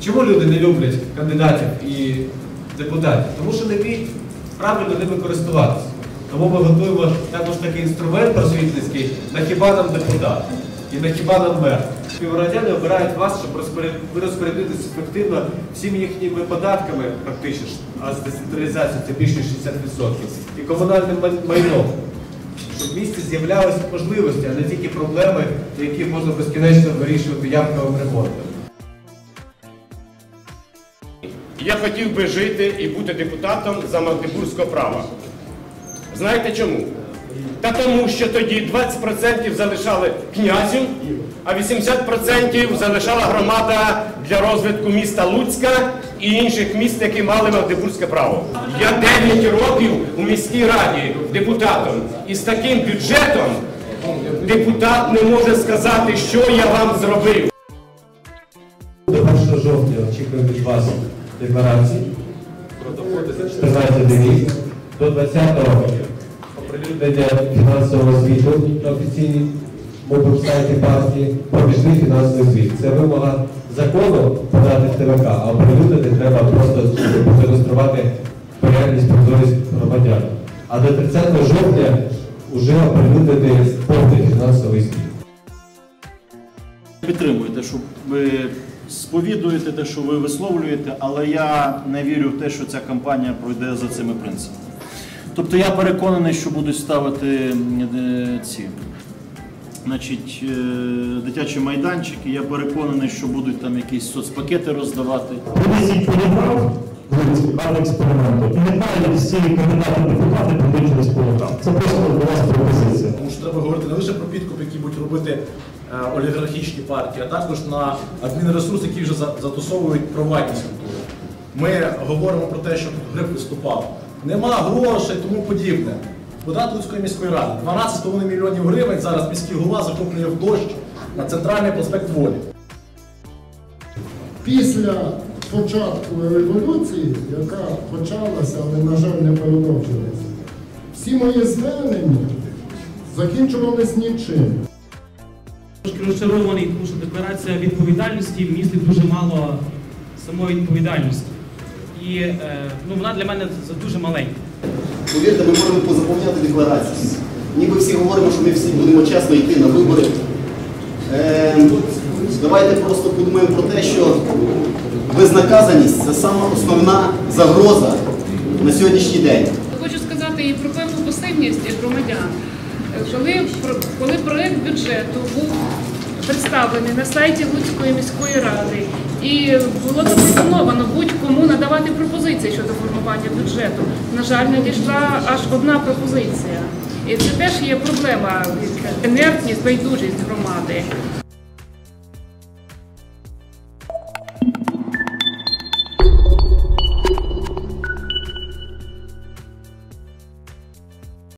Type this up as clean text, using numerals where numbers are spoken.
Чому люди не люблять кандидатів і депутатів? Тому що не вміють правильно ними користуватися. Тому ми готуємо також такий інструмент просвітницький на хіба нам депутат і на хіба нам мер. Співгромадяни обирають вас, щоб ви розпорядитися ефективно всіми їхніми податками, практично, а з децентралізацією це більше 60%, і комунальним майном. Щоб в місті з'являлися можливості, а не тільки проблеми, які можна безкінечно вирішувати ямковим ремонтом. Я хотів би жити і бути депутатом за магдебурзького права. Знаєте чому? Та тому, що тоді 20% залишали князю, а 80% залишала громада для розвитку міста Луцька і інших міст, які мали магдебурзьке право. Я 9 років у міській раді депутатом. І з таким бюджетом депутат не може сказати, що я вам зробив. До 1 жовтня очікуємо від вас декларації, 14 днів, до 20-го оприлюднення фінансового звіту на офіційному веб-сайті партії, проміжний фінансовий звіт. Це вимога закону подати в ТВК, а оприлюднити треба просто продемонструвати порядність, прозорість громадян. А до 30 жовтня вже оприлюднити повний фінансовий звіт. Підтримуєте, що ви сповідуєте те, що ви висловлюєте, але я не вірю в те, що ця кампанія пройде за цими принципами. Тобто я переконаний, що будуть ставити дитячі майданчики, я переконаний, що будуть там якісь соцпакети роздавати. Проведіть поліграф, експерименту, і нехай всі кандидати депутати пройдуть через поліграф. Це просто для вас пропозиція. Тому що треба говорити не лише про підкуп, які будуть робити олігархічні партії, а також на адмінресурс, який вже затусовують приватні структури. Ми говоримо про те, що Гриб виступав. Нема грошей, тому подібне. Депутат Луцької міської ради. 12,5 мільйонів гривень зараз міський голова захоплює в дощ на центральний проспект Волі. Після початку революції, яка почалася, але, на жаль, не продовжилася, всі мої звернення закінчувались нічим. Трошки розчарований, тому що декларація відповідальності містить дуже мало самої відповідальності. І вона для мене дуже маленька. Повірте, ми можемо позаповняти декларації. Ніби всі говоримо, що ми всі будемо чесно йти на вибори. Давайте просто подумаємо про те, що безнаказаність – це сама основна загроза на сьогоднішній день. Хочу сказати і про певну пасивність громадян. Коли проєкт бюджету був представлений на сайті Луцької міської ради, і було запропоновано будь-кому надавати пропозиції щодо формування бюджету. На жаль, надійшла аж одна пропозиція. І це теж є проблема – інертність, байдужість громади.